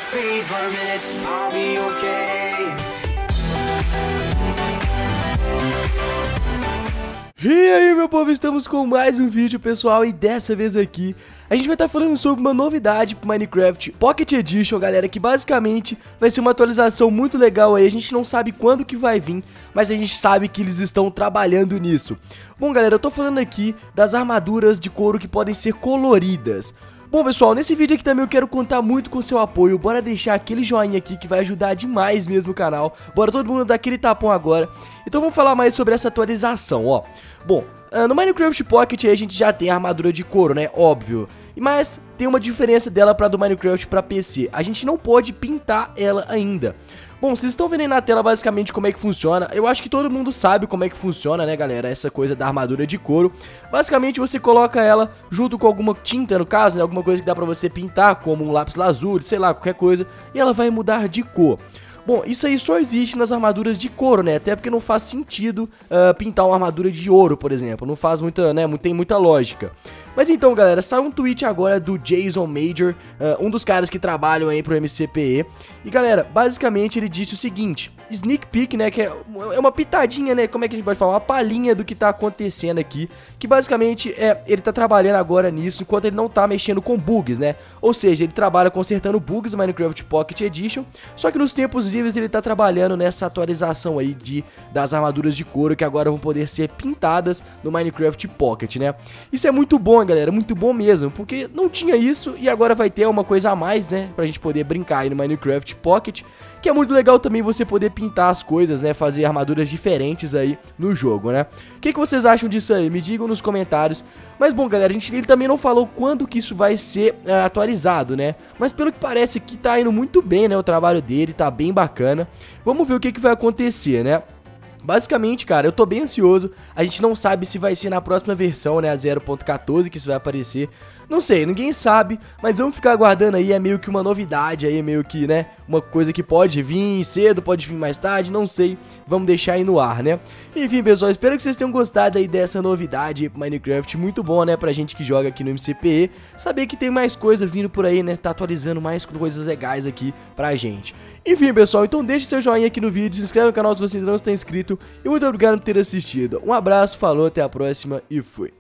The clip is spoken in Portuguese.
Breathe for a minute, I'll be okay. E aí, meu povo, estamos com mais um vídeo, pessoal, e dessa vez aqui a gente vai estar falando sobre uma novidade pro Minecraft Pocket Edition, galera, que basicamente vai ser uma atualização muito legal aí. A gente não sabe quando que vai vir, mas a gente sabe que eles estão trabalhando nisso. Bom, galera, eu tô falando aqui das armaduras de couro que podem ser coloridas. Bom, pessoal, nesse vídeo aqui também eu quero contar muito com seu apoio. Bora deixar aquele joinha aqui que vai ajudar demais mesmo o canal. Bora todo mundo dar aquele tapão agora. Então vamos falar mais sobre essa atualização, ó. Bom, no Minecraft Pocket aí a gente já tem a armadura de couro, né? Óbvio. Mas tem uma diferença dela para do Minecraft para PC. A gente não pode pintar ela ainda. Bom, vocês estão vendo aí na tela basicamente como é que funciona. Eu acho que todo mundo sabe como é que funciona, né, galera? Essa coisa da armadura de couro. Basicamente você coloca ela junto com alguma tinta, no caso, né? Alguma coisa que dá pra você pintar, como um lápis lazuli, sei lá, qualquer coisa. E ela vai mudar de cor. Bom, isso aí só existe nas armaduras de couro, né? Até porque não faz sentido pintar uma armadura de ouro, por exemplo. Não faz muita, né? Tem muita lógica. Mas então, galera, saiu um tweet agora do Jason Major, um dos caras que trabalham aí pro MCPE. E, galera, basicamente ele disse o seguinte: sneak peek, né, que é uma pitadinha, né, como é que a gente pode falar? Uma palhinha do que tá acontecendo aqui. Que basicamente ele tá trabalhando agora nisso, enquanto ele não tá mexendo com bugs, né? Ou seja, ele trabalha consertando bugs do Minecraft Pocket Edition. Só que nos tempos livres ele tá trabalhando nessa atualização aí das armaduras de couro que agora vão poder ser pintadas no Minecraft Pocket, né? Isso é muito bom, galera, muito bom mesmo, porque não tinha isso e agora vai ter uma coisa a mais, né, pra gente poder brincar aí no Minecraft Pocket, que é muito legal também você poder pintar as coisas, né, fazer armaduras diferentes aí no jogo, né. O que vocês acham disso aí? Me digam nos comentários. Mas bom, galera, ele também não falou quando que isso vai ser atualizado, né, mas pelo que parece que tá indo muito bem, né, o trabalho dele, tá bem bacana. Vamos ver o que vai acontecer, né. Basicamente, cara, eu tô bem ansioso. A gente não sabe se vai ser na próxima versão, né, a 0.14 que isso vai aparecer. Não sei, ninguém sabe, mas vamos ficar aguardando aí. É meio que uma novidade aí, é meio que, né, uma coisa que pode vir cedo, pode vir mais tarde, não sei. Vamos deixar aí no ar, né. Enfim, pessoal, espero que vocês tenham gostado aí dessa novidade aí pro Minecraft. Muito bom, né, pra gente que joga aqui no MCPE. Saber que tem mais coisa vindo por aí, né, tá atualizando mais coisas legais aqui pra gente. Enfim, pessoal, então deixe seu joinha aqui no vídeo, se inscreve no canal se você ainda não está inscrito. E muito obrigado por ter assistido. Um abraço, falou, até a próxima e fui.